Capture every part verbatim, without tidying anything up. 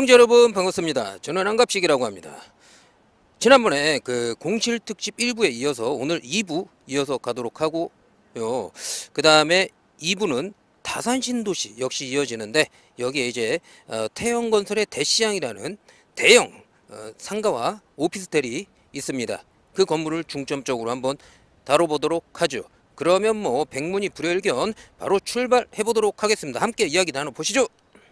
시청자 여러분 반갑습니다. 저는 한갑식이라고 합니다. 지난번에 그 공실 특집 일 부에 이어서 오늘 이 부 이어서 가도록 하고요. 그 다음에 이 부는 다산 신도시 역시 이어지는데, 여기에 이제 어, 태영건설의 대시양이라는 대형 어, 상가와 오피스텔이 있습니다. 그 건물을 중점적으로 한번 다뤄보도록 하죠. 그러면 뭐 백문이 불여일견 바로 출발해 보도록 하겠습니다. 함께 이야기 나눠보시죠.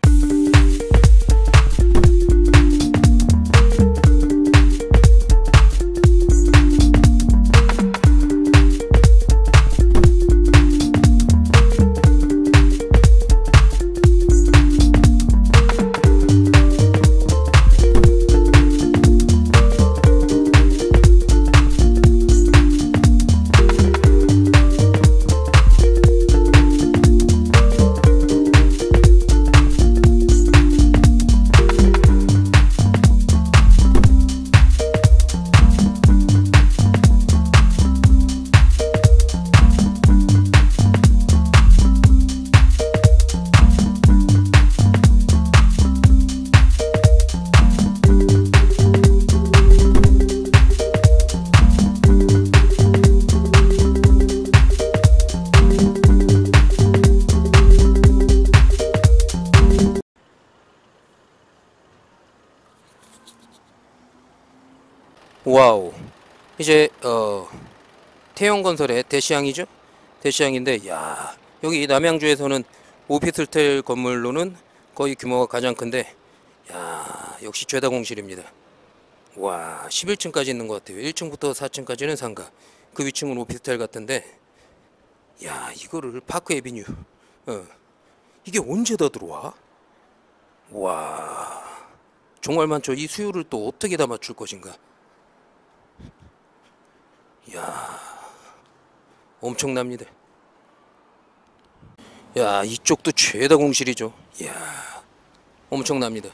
와우, 이제 어 태영건설의 대시양이죠. 대시양인데, 야, 여기 남양주에서는 오피스텔 건물로는 거의 규모가 가장 큰데, 야, 역시 죄다 공실입니다. 와, 십일 층까지 있는 것 같아요. 일 층부터 사 층까지는 상가, 그 위층은 오피스텔 같은데, 야, 이거를 파크 에비뉴, 어, 이게 언제 다 들어와? 와, 정말 많죠. 이 수요를 또 어떻게 다 맞출 것인가. 야, 엄청납니다. 야, 이쪽도 죄다 공실이죠. 야, 엄청납니다.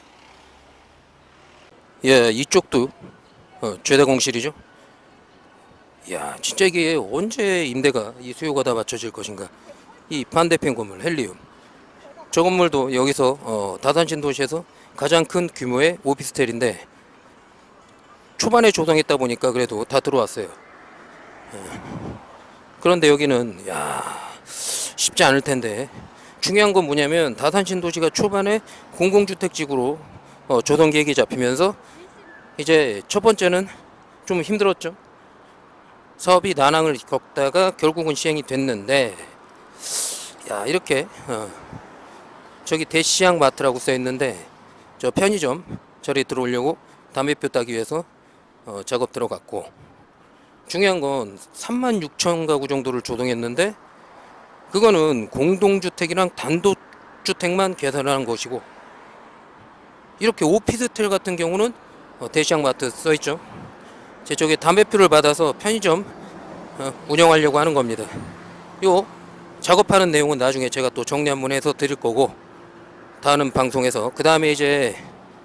야, 이쪽도 어, 죄다 공실이죠. 야, 진짜 이게 언제 임대가 이 수요가 다 맞춰질 것인가. 이 반대편 건물 헬리움, 저 건물도 여기서 어, 다산신도시에서 가장 큰 규모의 오피스텔인데, 초반에 조성했다 보니까 그래도 다 들어왔어요. 그런데 여기는 야, 쉽지 않을 텐데, 중요한 건 뭐냐면 다산신도시가 초반에 공공주택지구로 어, 조성 계획이 잡히면서 이제 첫 번째는 좀 힘들었죠. 사업이 난항을 겪다가 결국은 시행이 됐는데, 야, 이렇게 어, 저기 대시양 마트라고 써 있는데, 저 편의점 저리 들어오려고 담배표 따기 위해서 어, 작업 들어갔고, 중요한 건 삼만 육천 가구 정도를 조성했는데, 그거는 공동주택이랑 단독주택만 계산하는 것이고, 이렇게 오피스텔 같은 경우는 어, 대시양마트 써있죠. 제 쪽에 담배표를 받아서 편의점 어, 운영하려고 하는 겁니다. 요 작업하는 내용은 나중에 제가 또 정리 한번 해서 드릴 거고, 다음 방송에서. 그 다음에 이제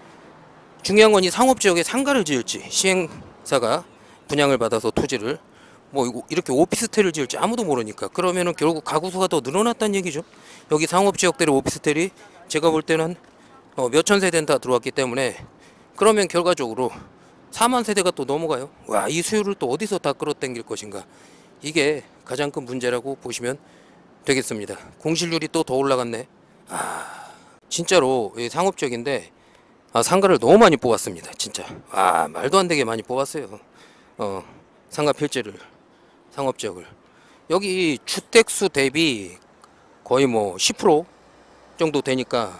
중요한 건 이 상업지역에 상가를 지을지, 시행사가 분양을 받아서 토지를 뭐 이렇게 오피스텔을 지을지 아무도 모르니까, 그러면은 결국 가구 수가 더 늘어났다는 얘기죠. 여기 상업지역들의 오피스텔이 제가 볼 때는 어 몇천 세대는 다 들어왔기 때문에, 그러면 결과적으로 사만 세대가 또 넘어가요. 와, 이 수요를 또 어디서 다 끌어당길 것인가. 이게 가장 큰 문제라고 보시면 되겠습니다. 공실률이 또 더 올라갔네. 아, 진짜로 상업지역인데 아, 상가를 너무 많이 뽑았습니다. 진짜. 아, 말도 안 되게 많이 뽑았어요. 어, 상가 필지를, 상업지역을. 여기 주택수 대비 거의 뭐 십 퍼센트 정도 되니까,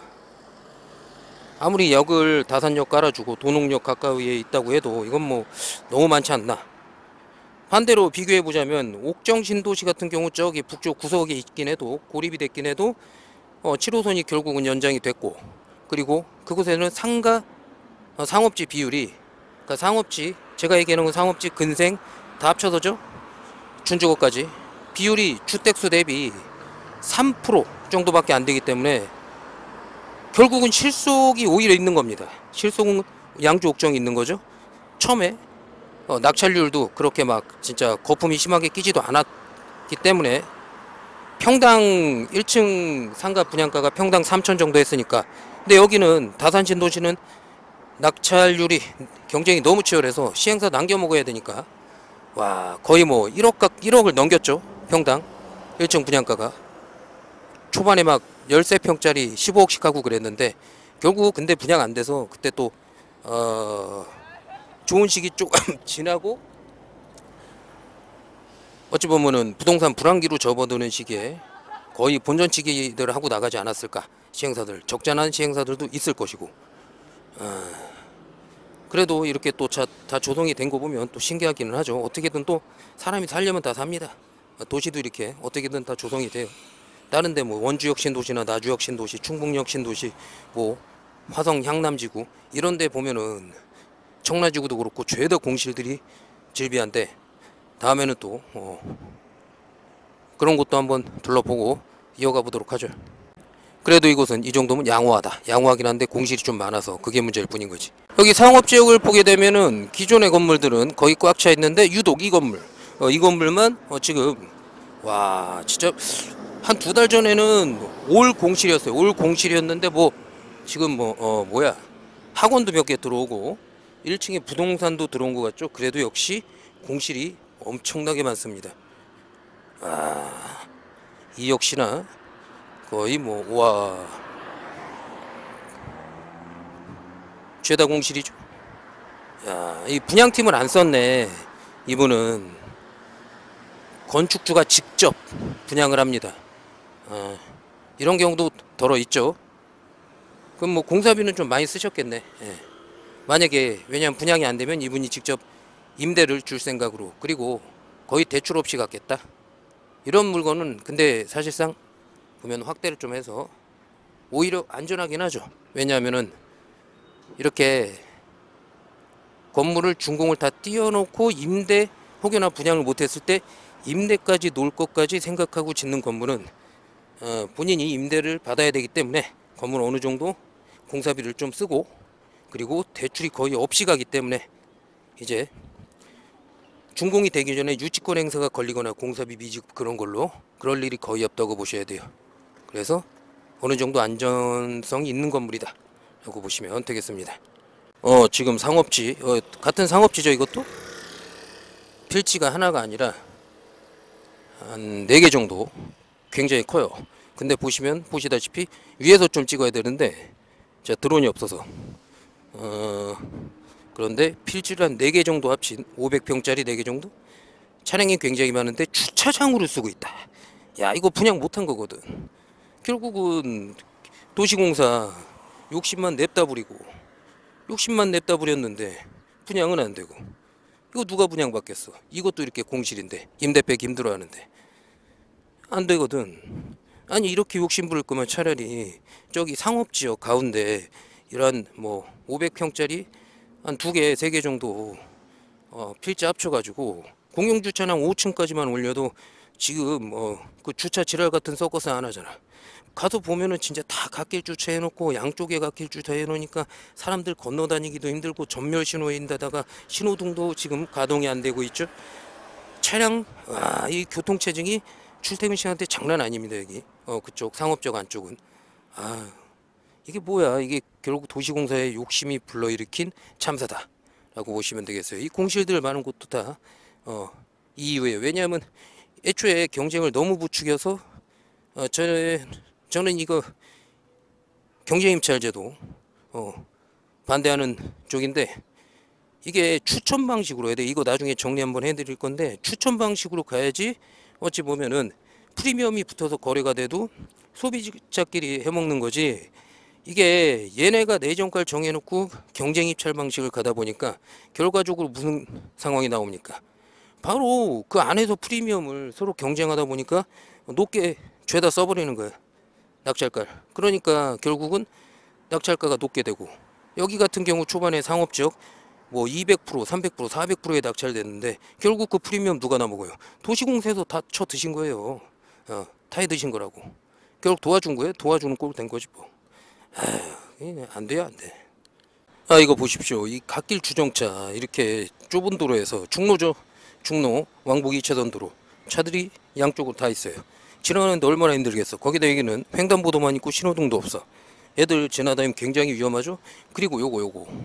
아무리 역을 다산역 깔아주고 도농역 가까이에 있다고 해도 이건 뭐 너무 많지 않나. 반대로 비교해보자면 옥정신도시 같은 경우 저기 북쪽 구석에 있긴 해도, 고립이 됐긴 해도 어, 칠 호선이 결국은 연장이 됐고, 그리고 그곳에는 상가 어, 상업지 비율이, 그러니까 상업지, 제가 얘기하는 건 상업지 근생 다 합쳐서죠, 준주거까지 비율이 주택수 대비 삼 퍼센트 정도밖에 안 되기 때문에 결국은 실속이 오히려 있는 겁니다. 실속은 양주 옥정이 있는 거죠. 처음에 어, 낙찰률도 그렇게 막 진짜 거품이 심하게 끼지도 않았기 때문에, 평당 일 층 상가 분양가가 평당 삼천 정도 했으니까. 근데 여기는 다산신도시는 낙찰률이 경쟁이 너무 치열해서 시행사 남겨 먹어야 되니까 와 거의 뭐 일억 각 일억을 넘겼죠. 평당 일 층 분양가가 초반에 막 십삼 평짜리 십오억씩 하고 그랬는데 결국 근데 분양 안 돼서 그때 또 어 좋은 시기 조금 지나고 어찌 보면은 부동산 불황기로 접어드는 시기에 거의 본전치기들 하고 나가지 않았을까. 시행사들 적잖은 시행사들도 있을 것이고 어, 그래도 이렇게 또 다 조성이 된 거 보면 또 신기하기는 하죠. 어떻게든 또 사람이 살려면 다 삽니다. 도시도 이렇게 어떻게든 다 조성이 돼요. 다른데 뭐 원주역 신도시나 나주역 신도시, 충북역 신도시, 뭐 화성 향남지구 이런데 보면은 청라지구도 그렇고 죄다 공실들이 질비한데 다음에는 또 어, 그런 곳도 한번 둘러보고 이어가 보도록 하죠. 그래도 이곳은 이 정도면 양호하다. 양호하긴 한데 공실이 좀 많아서 그게 문제일 뿐인 거지. 여기 상업지역을 보게 되면은 기존의 건물들은 거의 꽉 차 있는데 유독 이 건물 어, 이 건물만 어, 지금 와 진짜 한 두 달 전에는 올 공실이었어요. 올 공실이었는데 뭐 지금 뭐 어, 뭐야 학원도 몇 개 들어오고 일 층에 부동산도 들어온 것 같죠. 그래도 역시 공실이 엄청나게 많습니다. 아, 이 역시나 거의 뭐 와 죄다 공실이죠. 야, 이 분양팀을 안 썼네. 이분은 건축주가 직접 분양을 합니다. 아, 이런 경우도 덜어 있죠. 그럼 뭐 공사비는 좀 많이 쓰셨겠네. 예. 만약에 왜냐하면 분양이 안 되면 이분이 직접 임대를 줄 생각으로 그리고 거의 대출 없이 갔겠다. 이런 물건은 근데 사실상 보면 확대를 좀 해서 오히려 안전하긴 하죠. 왜냐하면은 이렇게 건물을 준공을 다 띄워놓고 임대 혹여나 분양을 못했을 때 임대까지 놓을 것까지 생각하고 짓는 건물은 어, 본인이 임대를 받아야 되기 때문에 건물 어느 정도 공사비를 좀 쓰고 그리고 대출이 거의 없이 가기 때문에 이제 준공이 되기 전에 유치권 행사가 걸리거나 공사비 미지급 그런 걸로 그럴 일이 거의 없다고 보셔야 돼요. 그래서 어느 정도 안전성이 있는 건물이다 라고 보시면 되겠습니다. 어 지금 상업지 어, 같은 상업지죠. 이것도 필지가 하나가 아니라 한 네 개 정도 굉장히 커요. 근데 보시면 보시다시피 위에서 좀 찍어야 되는데 자 드론이 없어서 어 그런데 필지를 한 네 개 정도 합친 오백 평짜리 네 개 정도 차량이 굉장히 많은데 주차장으로 쓰고 있다. 야 이거 분양 못한 거거든. 결국은 도시공사 욕심만 냅다 부리고 욕심만 냅다 부렸는데 분양은 안 되고 이거 누가 분양받겠어. 이것도 이렇게 공실인데 임대 빼기 힘들어하는데 안 되거든. 아니 이렇게 욕심 부릴 거면 차라리 저기 상업지역 가운데 이런 뭐 오백 평짜리 한 두 개, 세 개 정도 어, 필지 합쳐가지고 공용주차장 오 층까지만 올려도 지금 뭐그 주차 지랄 같은 서커스 안 하잖아. 가서 보면은 진짜 다 갓길 주차해놓고 양쪽에 갓길 주차해놓으니까 사람들 건너다니기도 힘들고 전멸 신호인데다가 신호등도 지금 가동이 안 되고 있죠. 차량 와, 이 교통체증이 출퇴근 시간대 장난 아닙니다. 여기 어 그쪽 상업적 안쪽은 아 이게 뭐야 이게 결국 도시공사의 욕심이 불러일으킨 참사다 라고 보시면 되겠어요. 이 공실들 많은 곳도 다 어, 이 이유예요. 왜냐하면 애초에 경쟁을 너무 부추겨서 어, 저는, 저는 이거 경쟁임차제도 어, 반대하는 쪽인데 이게 추천 방식으로 해야 돼. 이거 나중에 정리 한번 해드릴 건데 추천 방식으로 가야지 어찌 보면은 프리미엄이 붙어서 거래가 돼도 소비자끼리 해먹는 거지. 이게 얘네가 내정가를 정해놓고 경쟁 입찰 방식을 가다 보니까 결과적으로 무슨 상황이 나옵니까? 바로 그 안에서 프리미엄을 서로 경쟁하다 보니까 높게 죄다 써버리는 거야. 낙찰가. 그러니까 결국은 낙찰가가 높게 되고 여기 같은 경우 초반에 상업지역 뭐 이백 퍼센트, 삼백 퍼센트, 사백 퍼센트에 낙찰됐는데 결국 그 프리미엄 누가 나먹어요? 도시공사에서 다 쳐 드신 거예요. 어, 다 해 드신 거라고. 결국 도와준 거예요. 도와주는 꼴 된 거지 뭐. 아휴, 안 돼요, 안 돼. 아, 이거 보십시오. 이 갓길 주정차 이렇게 좁은 도로에서 중로죠. 중로 왕복 이 차선 도로 차들이 양쪽으로 다 있어요. 지나가는데 얼마나 힘들겠어. 거기다 여기는 횡단보도만 있고 신호등도 없어. 애들 지나다니면 굉장히 위험하죠. 그리고 요거 요거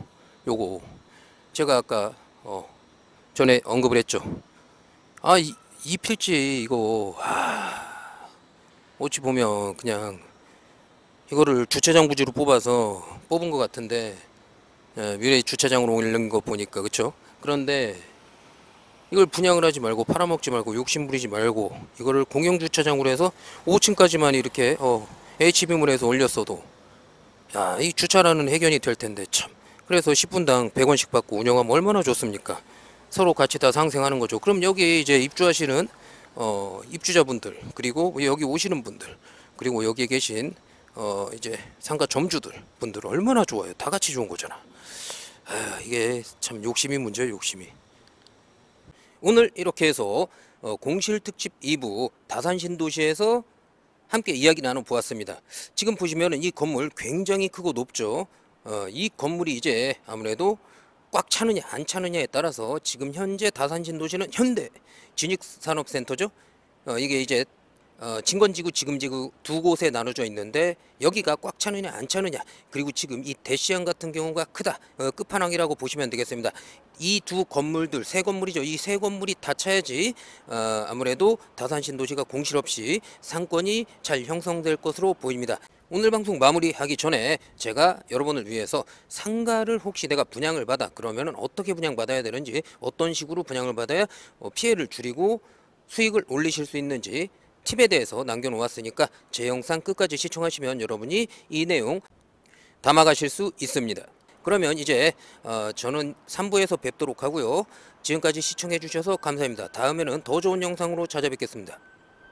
요거 제가 아까 어 전에 언급을 했죠. 아, 이, 이 필지 이거 아, 어찌 보면 그냥 이거를 주차장 부지로 뽑아서 뽑은 것 같은데, 예, 미래 주차장으로 올린 거 보니까 그쵸? 그런데 이걸 분양을 하지 말고 팔아먹지 말고 욕심 부리지 말고 이거를 공영 주차장으로 해서 오 층까지만 이렇게 어 에이치비물 해서 올렸어도 야, 이 주차라는 해결이 될 텐데 참. 그래서 십 분당 백 원씩 받고 운영하면 얼마나 좋습니까? 서로 같이 다 상생하는 거죠. 그럼 여기 이제 입주하시는 어 입주자분들, 그리고 여기 오시는 분들, 그리고 여기에 계신 어 이제 상가 점주들 분들 얼마나 좋아요. 다 같이 좋은 거잖아. 아, 이게 참 욕심이 문제예요, 욕심이. 오늘 이렇게 해서 어, 공실 특집 이 부 다산 신도시에서 함께 이야기 나눠 보았습니다. 지금 보시면 이 건물 굉장히 크고 높죠. 어, 이 건물이 이제 아무래도 꽉 차느냐 안 차느냐에 따라서 지금 현재 다산 신도시는 현대 진익산업센터죠. 어, 이게 이제 어, 진건지구 지금지구 두 곳에 나눠져 있는데 여기가 꽉 차느냐 안 차느냐, 그리고 지금 이 대시양 같은 경우가 크다, 어, 끝판왕이라고 보시면 되겠습니다. 이 두 건물들, 세 건물이죠. 이 세 건물이 다 차야지 어, 아무래도 다산 신도시가 공실 없이 상권이 잘 형성될 것으로 보입니다. 오늘 방송 마무리하기 전에 제가 여러분을 위해서 상가를 혹시 내가 분양을 받아 그러면 어떻게 분양받아야 되는지, 어떤 식으로 분양을 받아야 어, 피해를 줄이고 수익을 올리실 수 있는지 팁에 대해서 남겨놓았으니까 제 영상 끝까지 시청하시면 여러분이 이 내용 담아가실 수 있습니다. 그러면 이제 어, 저는 삼 부에서 뵙도록 하고요. 지금까지 시청해 주셔서 감사합니다. 다음에는 더 좋은 영상으로 찾아뵙겠습니다.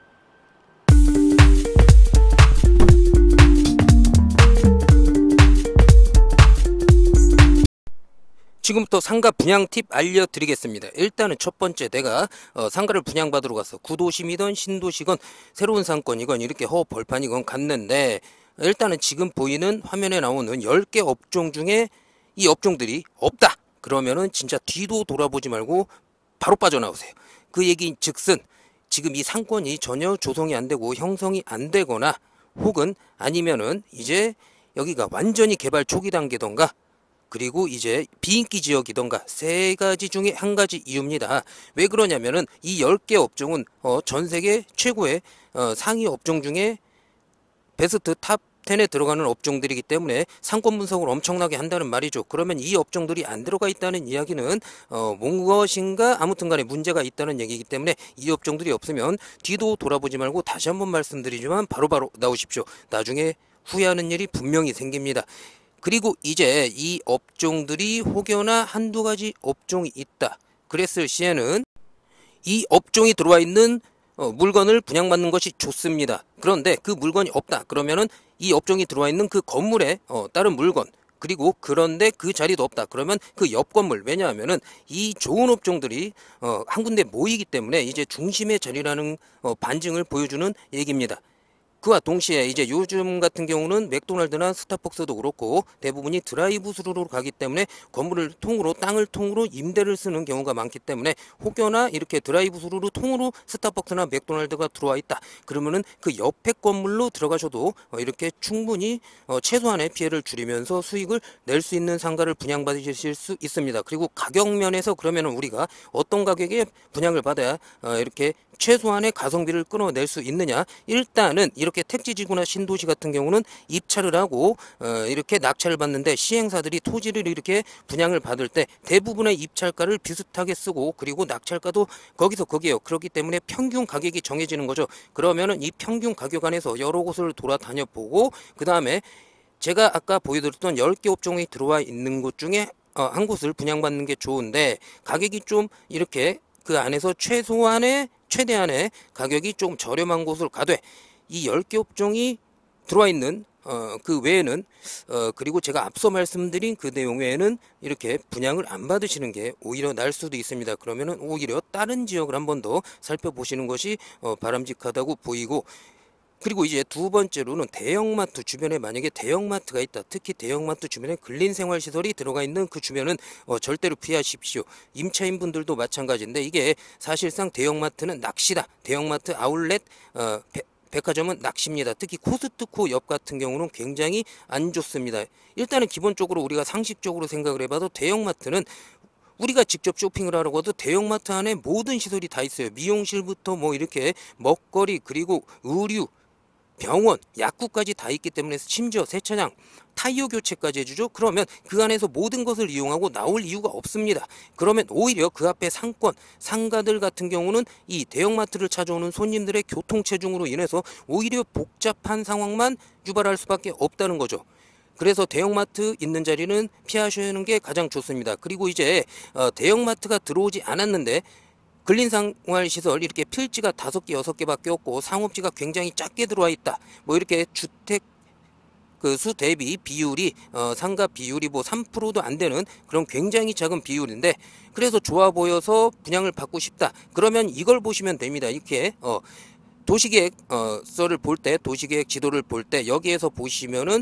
지금부터 상가 분양 팁 알려드리겠습니다. 일단은 첫 번째, 내가 어, 상가를 분양받으러 가서 구도심이든 신도시건 새로운 상권이건 이렇게 허벌판이건 갔는데, 일단은 지금 보이는 화면에 나오는 열 개 업종 중에 이 업종들이 없다 그러면은 진짜 뒤도 돌아보지 말고 바로 빠져나오세요. 그 얘기 즉슨 지금 이 상권이 전혀 조성이 안 되고 형성이 안 되거나, 혹은 아니면은 이제 여기가 완전히 개발 초기 단계던가, 그리고 이제 비인기 지역이던가, 세 가지 중에 한 가지 이유입니다. 왜 그러냐면은 이 열 개 업종은 어, 전 세계 최고의 어, 상위 업종 중에 베스트 탑 텐에 들어가는 업종들이기 때문에 상권 분석을 엄청나게 한다는 말이죠. 그러면 이 업종들이 안 들어가 있다는 이야기는 어, 무엇인가 아무튼 간에 문제가 있다는 얘기이기 때문에 이 업종들이 없으면 뒤도 돌아보지 말고, 다시 한번 말씀드리지만 바로바로 나오십시오. 나중에 후회하는 일이 분명히 생깁니다. 그리고 이제 이 업종들이 혹여나 한두 가지 업종이 있다 그랬을 시에는 이 업종이 들어와 있는 어, 물건을 분양받는 것이 좋습니다. 그런데 그 물건이 없다 그러면은 이 업종이 들어와 있는 그 건물에 어, 다른 물건, 그리고 그런데 그 자리도 없다 그러면 그 옆 건물, 왜냐하면은 이 좋은 업종들이 어, 한 군데 모이기 때문에 이제 중심의 자리라는 어, 반증을 보여주는 얘기입니다. 그와 동시에 이제 요즘 같은 경우는 맥도날드나 스타벅스도 그렇고 대부분이 드라이브 스루로 가기 때문에 건물을 통으로, 땅을 통으로 임대를 쓰는 경우가 많기 때문에 혹여나 이렇게 드라이브 스루로 통으로 스타벅스나 맥도날드가 들어와 있다 그러면은 그 옆에 건물로 들어가셔도 이렇게 충분히 최소한의 피해를 줄이면서 수익을 낼 수 있는 상가를 분양받으실 수 있습니다. 그리고 가격 면에서 그러면은 우리가 어떤 가격에 분양을 받아야 이렇게 최소한의 가성비를 끌어낼 수 있느냐, 일단은 이렇게 택지지구나 신도시 같은 경우는 입찰을 하고 어, 이렇게 낙찰을 받는데, 시행사들이 토지를 이렇게 분양을 받을 때 대부분의 입찰가를 비슷하게 쓰고, 그리고 낙찰가도 거기서 거기에요. 그렇기 때문에 평균 가격이 정해지는 거죠. 그러면은 이 평균 가격 안에서 여러 곳을 돌아다녀 보고, 그 다음에 제가 아까 보여드렸던 열 개 업종이 들어와 있는 곳 중에 어, 한 곳을 분양받는 게 좋은데, 가격이 좀 이렇게 그 안에서 최소한의 최대한의 가격이 좀 저렴한 곳을 가되, 이 열 개 업종이 들어와 있는 어, 그 외에는 어, 그리고 제가 앞서 말씀드린 그 내용 외에는 이렇게 분양을 안 받으시는 게 오히려 나을 수도 있습니다. 그러면은 오히려 다른 지역을 한 번 더 살펴보시는 것이 어, 바람직하다고 보이고, 그리고 이제 두 번째로는 대형마트 주변에 만약에 대형마트가 있다, 특히 대형마트 주변에 근린생활시설이 들어가 있는 그 주변은 어, 절대로 피하십시오. 임차인분들도 마찬가지인데, 이게 사실상 대형마트는 낚시다, 대형마트 아울렛 어, 백화점은 낚시입니다. 특히 코스트코 옆 같은 경우는 굉장히 안 좋습니다. 일단은 기본적으로 우리가 상식적으로 생각을 해봐도 대형마트는 우리가 직접 쇼핑을 하려고 해도 대형마트 안에 모든 시설이 다 있어요. 미용실부터 뭐 이렇게 먹거리, 그리고 의류, 병원, 약국까지 다 있기 때문에, 심지어 세차장, 타이어 교체까지 해주죠. 그러면 그 안에서 모든 것을 이용하고 나올 이유가 없습니다. 그러면 오히려 그 앞에 상권, 상가들 같은 경우는 이 대형마트를 찾아오는 손님들의 교통체중으로 인해서 오히려 복잡한 상황만 유발할 수밖에 없다는 거죠. 그래서 대형마트 있는 자리는 피하시는 게 가장 좋습니다. 그리고 이제 어, 대형마트가 들어오지 않았는데 근린생활시설 이렇게 필지가 다섯 개, 여섯 개밖에 없고 상업지가 굉장히 작게 들어와 있다. 뭐 이렇게 주택 그 수 대비 비율이 어, 상가 비율이 뭐 삼 퍼센트도 안 되는 그런 굉장히 작은 비율인데, 그래서 좋아 보여서 분양을 받고 싶다. 그러면 이걸 보시면 됩니다. 이렇게 어, 도시계획 어, 썰을 볼 때, 도시계획 지도를 볼 때 여기에서 보시면은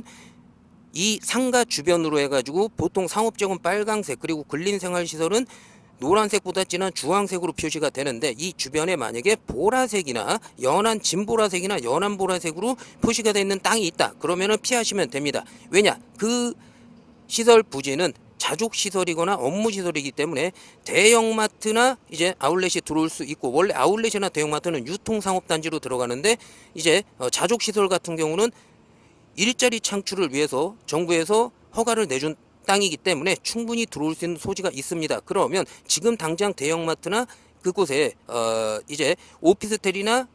이 상가 주변으로 해가지고 보통 상업지역은 빨강색, 그리고 근린생활시설은 노란색보다 진한 주황색으로 표시가 되는데, 이 주변에 만약에 보라색이나 연한 진보라색이나 연한 보라색으로 표시가 되어 있는 땅이 있다. 그러면은 피하시면 됩니다. 왜냐? 그 시설 부지는 자족시설이거나 업무시설이기 때문에 대형마트나 이제 아울렛이 들어올 수 있고, 원래 아울렛이나 대형마트는 유통상업단지로 들어가는데, 이제 자족시설 같은 경우는 일자리 창출을 위해서 정부에서 허가를 내준 땅이기 때문에 충분히 들어올 수 있는 소지가 있습니다. 그러면 지금 당장 대형마트나 그곳에 어 이제 오피스텔이나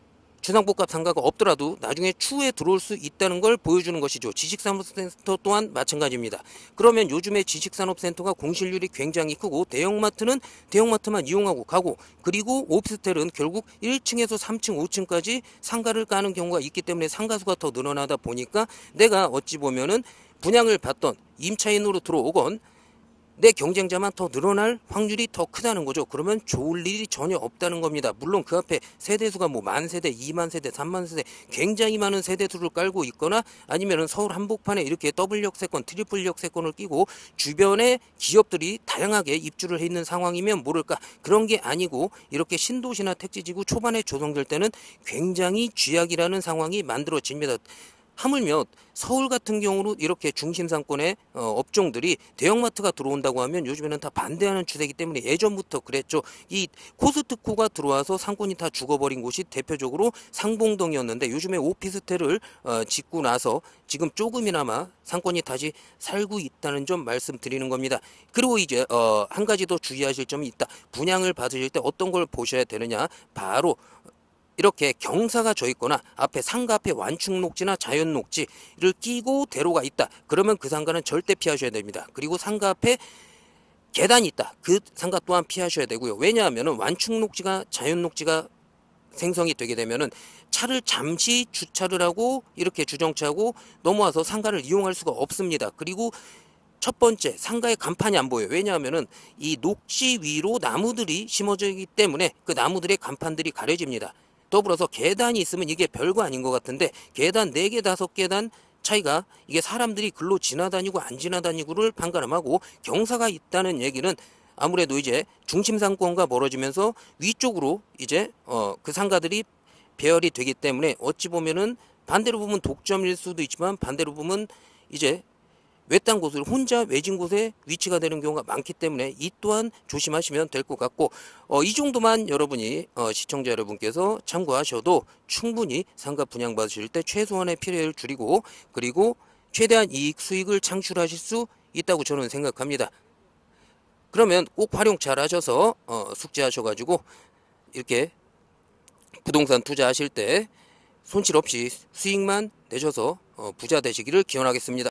주상복합 상가가 없더라도 나중에 추후에 들어올 수 있다는 걸 보여주는 것이죠. 지식산업센터 또한 마찬가지입니다. 그러면 요즘에 지식산업센터가 공실률이 굉장히 크고, 대형마트는 대형마트만 이용하고 가고, 그리고 오피스텔은 결국 일 층에서 삼 층, 오 층까지 상가를 까는 경우가 있기 때문에 상가수가 더 늘어나다 보니까 내가 어찌 보면은 분양을 받던 임차인으로 들어오건 내 경쟁자만 더 늘어날 확률이 더 크다는 거죠. 그러면 좋을 일이 전혀 없다는 겁니다. 물론 그 앞에 세대수가 뭐 만 세대, 이만 세대, 삼만 세대 굉장히 많은 세대수를 깔고 있거나, 아니면은 서울 한복판에 이렇게 더블 역세권, 트리플 역세권을 끼고 주변에 기업들이 다양하게 입주를 해 있는 상황이면 모를까. 그런 게 아니고 이렇게 신도시나 택지지구 초반에 조성될 때는 굉장히 쥐약이라는 상황이 만들어집니다. 하물며 서울 같은 경우로 이렇게 중심 상권의 어, 업종들이 대형마트가 들어온다고 하면 요즘에는 다 반대하는 추세이기 때문에 예전부터 그랬죠. 이 코스트코가 들어와서 상권이 다 죽어버린 곳이 대표적으로 상봉동이었는데, 요즘에 오피스텔을 어, 짓고 나서 지금 조금이나마 상권이 다시 살고 있다는 점 말씀드리는 겁니다. 그리고 이제 어, 한 가지 더 주의하실 점이 있다. 분양을 받으실 때 어떤 걸 보셔야 되느냐. 바로 이렇게 경사가 져 있거나 앞에 상가 앞에 완충 녹지나 자연 녹지를 끼고 대로가 있다. 그러면 그 상가는 절대 피하셔야 됩니다. 그리고 상가 앞에 계단이 있다. 그 상가 또한 피하셔야 되고요. 왜냐하면 완충 녹지가 자연 녹지가 생성이 되게 되면은 차를 잠시 주차를 하고 이렇게 주정차하고 넘어와서 상가를 이용할 수가 없습니다. 그리고 첫 번째, 상가의 간판이 안 보여요. 왜냐하면은 이 녹지 위로 나무들이 심어져 있기 때문에 그 나무들의 간판들이 가려집니다. 더불어서 계단이 있으면 이게 별거 아닌 것 같은데, 계단 네 개, 다섯 계단 차이가 이게 사람들이 글로 지나다니고 안 지나다니고를 판가름하고, 경사가 있다는 얘기는 아무래도 이제 중심 상권과 멀어지면서 위쪽으로 이제 어 그 상가들이 배열이 되기 때문에 어찌 보면은 반대로 보면 독점일 수도 있지만, 반대로 보면 이제 외딴 곳을 혼자 외진 곳에 위치가 되는 경우가 많기 때문에 이 또한 조심하시면 될 것 같고, 어, 이 정도만 여러분이 어, 시청자 여러분께서 참고하셔도 충분히 상가 분양 받으실 때 최소한의 피해를 줄이고, 그리고 최대한 이익 수익을 창출하실 수 있다고 저는 생각합니다. 그러면 꼭 활용 잘 하셔서 어, 숙지하셔가지고 이렇게 부동산 투자하실 때 손실 없이 수익만 내셔서 어, 부자 되시기를 기원하겠습니다.